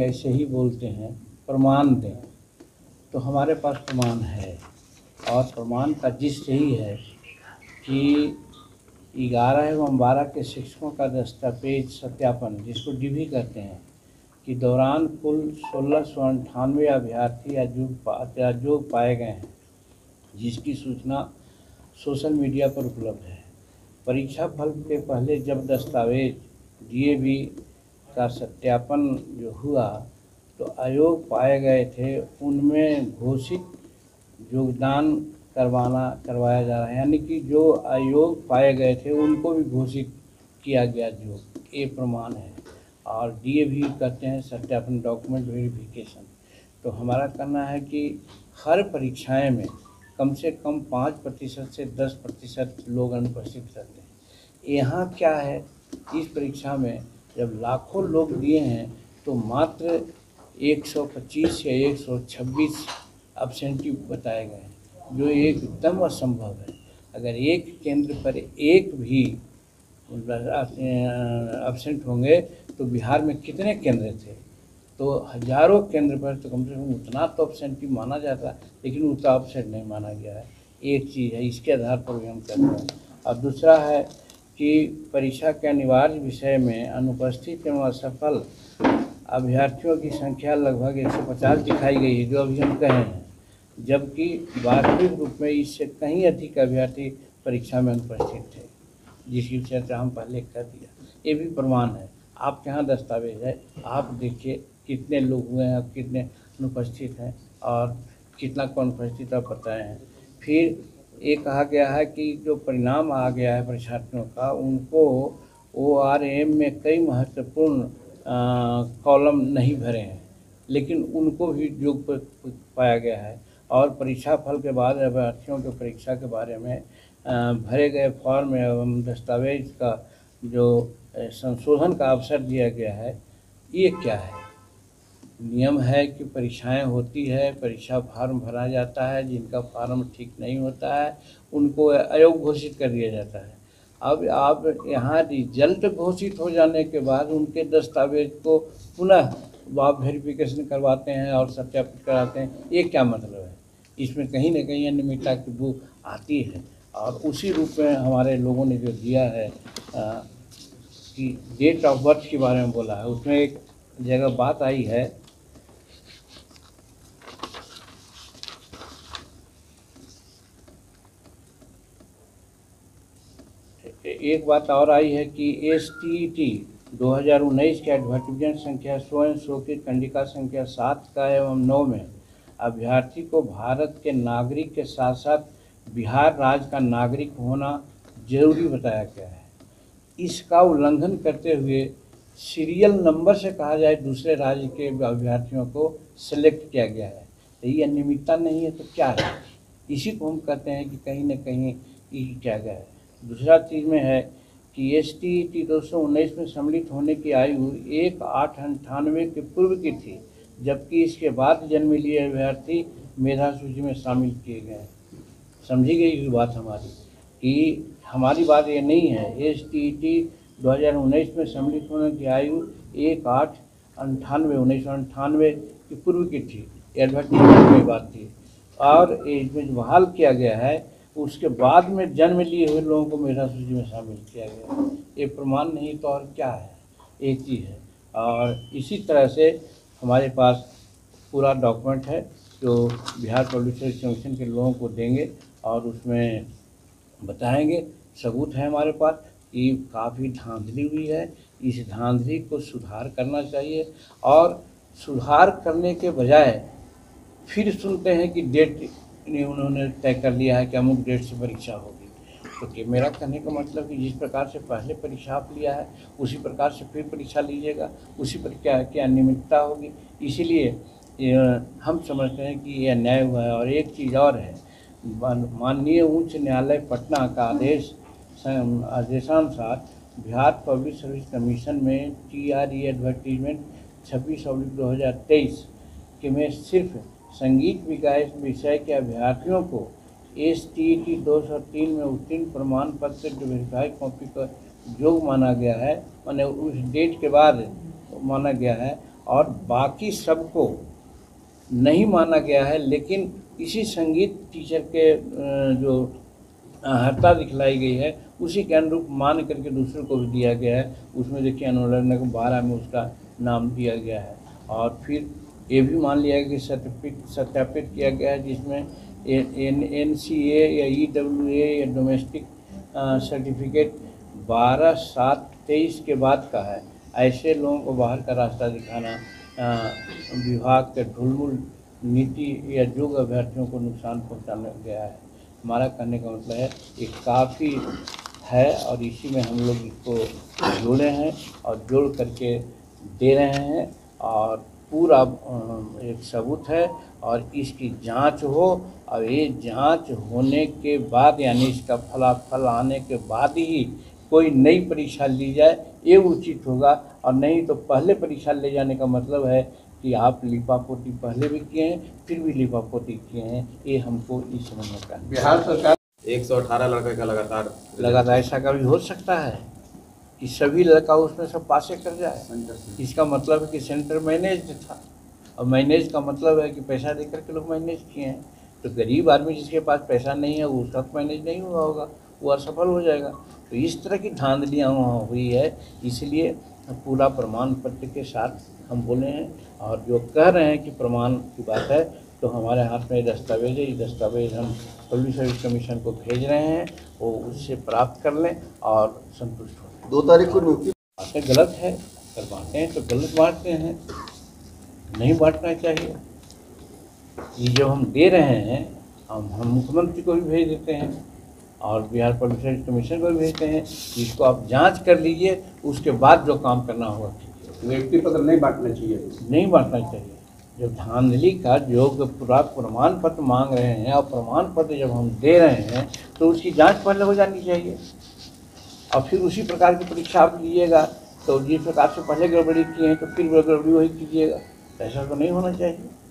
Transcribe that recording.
ऐसे ही बोलते हैं, प्रमाण दें, तो हमारे पास प्रमाण है। और प्रमाण का जिस यही है कि 11 एवं 12 के शिक्षकों का दस्तावेज सत्यापन, जिसको डीवी कहते हैं, कि दौरान कुल 1698 अभ्यर्थी अयोग्य पाए गए हैं, जिसकी सूचना सोशल मीडिया पर उपलब्ध है। परीक्षा फल के पहले जब दस्तावेज डीएवी का सत्यापन जो हुआ तो अयोग्य पाए गए थे, उनमें घोषित योगदान करवाया जा रहा है, यानी कि जो अयोग्य पाए गए थे उनको भी घोषित किया गया, जो ये प्रमाण है। और डीएवी कहते हैं सत्यापन, डॉक्यूमेंट वेरिफिकेशन। तो हमारा कहना है कि हर परीक्षाएं में कम से कम 5% से 10% लोग अनुपस्थित रहते हैं। यहाँ क्या है, इस परीक्षा में जब लाखों लोग दिए हैं तो मात्र 125 या 126 अब्सेंटी बताए गए हैं, जो एकदम असंभव है। अगर एक केंद्र पर एक भी अब्सेंट होंगे तो बिहार में कितने केंद्र थे? तो हजारों केंद्र पर तो कम से कम उतना तो अब्सेंटी माना जाता, लेकिन उतना अब्सेंट नहीं माना गया है। एक चीज़ है, इसके आधार पर भी हम कहते हैं। और दूसरा है कि परीक्षा के अनिवार्य विषय में अनुपस्थित एवं असफल अभ्यर्थियों की संख्या लगभग 150 दिखाई गई है, जो अभी हम कहे हैं, जबकि वास्तविक रूप में इससे कहीं अधिक अभ्यर्थी परीक्षा में अनुपस्थित थे, जिसकी चर्चा हम पहले कर दिया। ये भी प्रमाण है, आपके यहाँ दस्तावेज है, आप देखिए कितने लोग हुए हैं, कितने अनुपस्थित हैं और कितना कौन उपस्थित आप बताए हैं। फिर ये कहा गया है कि जो परिणाम आ गया है परीक्षार्थियों का, उनको ORM में कई महत्वपूर्ण कॉलम नहीं भरे हैं, लेकिन उनको भी योग्य पाया गया है। और परीक्षा फल के बाद अभ्यर्थियों के परीक्षा के बारे में भरे गए फॉर्म एवं दस्तावेज का जो संशोधन का अवसर दिया गया है, ये क्या है? नियम है कि परीक्षाएं होती है, परीक्षा फार्म भरा जाता है, जिनका फार्म ठीक नहीं होता है उनको अयोग्य घोषित कर दिया जाता है। अब आप यहाँ रिजल्ट घोषित हो जाने के बाद उनके दस्तावेज को पुनः आप वेरिफिकेशन करवाते हैं और सत्यापित कराते हैं, ये क्या मतलब है? इसमें कहीं ना कहीं अनियमितता की बू आती है। और उसी रूप में हमारे लोगों ने जो दिया है कि डेट ऑफ बर्थ के बारे में बोला है, उसमें एक जगह बात आई है एक बात और आई है कि STET 2019 के एडवर्टीजमेंट संख्या 100 की कंडिका संख्या 7 का एवं 9 में अभ्यर्थी को भारत के नागरिक के साथ साथ बिहार राज्य का नागरिक होना जरूरी बताया गया है। इसका उल्लंघन करते हुए सीरियल नंबर से कहा जाए दूसरे राज्य के अभ्यर्थियों को सिलेक्ट किया गया है, तो ये अनियमितता नहीं है तो क्या है? इसी को हम कहते हैं कि कहीं ना कहीं ये किया गया है। दूसरा चीज़ में है कि STET 219 में सम्मिलित होने की आयु 1/8/98 के पूर्व की थी, जबकि इसके बाद जन्म लिए अभ्यर्थी मेधा सूची में शामिल किए गए। समझी गई बात हमारी कि हमारी बात ये नहीं है। STET 2019 में सम्मिलित होने की आयु 1/8/98 की पूर्व की थी, एडवर्टीजमेंट की बात थी। और इसमें बहाल किया गया है, उसके बाद में जन्म लिए हुए लोगों को मेधा सूची में शामिल किया गया। ये प्रमाण नहीं तो और क्या है? एक चीज़ है। और इसी तरह से हमारे पास पूरा डॉक्यूमेंट है जो बिहार पब्लिक सर्विस कमीशन के लोगों को देंगे और उसमें बताएंगे। सबूत है हमारे पास कि काफ़ी धांधली हुई है। इस धांधली को सुधार करना चाहिए और सुधार करने के बजाय फिर सुनते हैं कि डेट उन्होंने तय कर लिया है कि अमुक डेट से परीक्षा होगी। तो मेरा कहने का मतलब कि जिस प्रकार से पहले परीक्षा आप लिया है उसी प्रकार से फिर परीक्षा लीजिएगा, उसी पर क्या अनियमितता होगी। इसीलिए हम समझते हैं कि यह अन्याय हुआ है। और एक चीज़ और है, माननीय उच्च न्यायालय पटना का आदेशानुसार बिहार पब्लिक सर्विस कमीशन में TRE एडवर्टीजमेंट 26/2023 के में सिर्फ संगीत विकास विषय के अभ्यर्थियों को STET 203 में उत्तीर्ण प्रमाण पत्र जो वेरीफाइड कॉपी का योग माना गया है, माने उस डेट के बाद माना गया है। और बाकी सबको नहीं माना गया है। लेकिन इसी संगीत टीचर के जो अर्हता दिखलाई गई है उसी के अनुरूप मान करके दूसरों को भी दिया गया है। उसमें देखिए अनुलग्न को 12 में उसका नाम दिया गया है। और फिर ये भी मान लिया गया कि सत्यापित किया गया है जिसमें NCA या EWA या डोमेस्टिक सर्टिफिकेट 12/7/23 के बाद का है। ऐसे लोगों को बाहर का रास्ता दिखाना विभाग के ढुलमुल नीति या योग्य अभ्यर्थियों को नुकसान पहुंचाने गया है। हमारा कहने का मतलब है ये काफ़ी है और इसी में हम लोग इसको जोड़े हैं और जोड़ करके दे रहे हैं और पूरा एक सबूत है और इसकी जांच हो और ये जांच होने के बाद यानी इसका फलाफल आने के बाद ही कोई नई परीक्षा ली जाए ये उचित होगा। और नहीं तो पहले परीक्षा ले जाने का मतलब है कि आप लिपापोती पहले भी किए हैं फिर भी लिपापोती किए हैं। ये हमको इस समझने का बिहार सरकार 118 लड़के का लगातार ऐसा कभी हो सकता है कि सभी लड़का उसमें सब पासे कर जाए। इसका मतलब है कि सेंटर मैनेज था और मैनेज का मतलब है कि पैसा दे करके लोग मैनेज किए हैं। तो गरीब आदमी जिसके पास पैसा नहीं है वो उसका मैनेज नहीं हुआ होगा, वो असफल हो जाएगा। तो इस तरह की धांधलियाँ वहाँ हुई है, इसलिए पूरा प्रमाण पत्र के साथ हम बोले हैं। और जो कह रहे हैं कि प्रमाण की बात है तो हमारे हाथ में दस्तावेज है, ये दस्तावेज हम पब्लिक सर्विस कमीशन को भेज रहे हैं, वो उससे प्राप्त कर लें और संतुष्ट हो। 2 तारीख को नियुक्ति बातें गलत है, अगर बांटते हैं तो गलत बांटते हैं, नहीं बांटना चाहिए। ये जो हम दे रहे हैं हम मुख्यमंत्री को भी भेज देते हैं और बिहार पब्लिक सर्विस कमीशन को भी भेजते हैं। इसको आप जांच कर लीजिए, उसके बाद जो काम करना होगा कीजिए। नियुक्ति पत्र नहीं बांटना चाहिए, नहीं बांटना चाहिए। जब धांधली का जो पूरा प्रमाण पत्र मांग रहे हैं और प्रमाण पत्र जब हम दे रहे हैं तो उसकी जांच पहले हो जानी चाहिए और फिर उसी प्रकार की परीक्षा आप लीजिएगा। तो जिस प्रकार से पहले गड़बड़ी किए हैं तो फिर गड़बड़ी वही कीजिएगा, ऐसा तो नहीं होना चाहिए।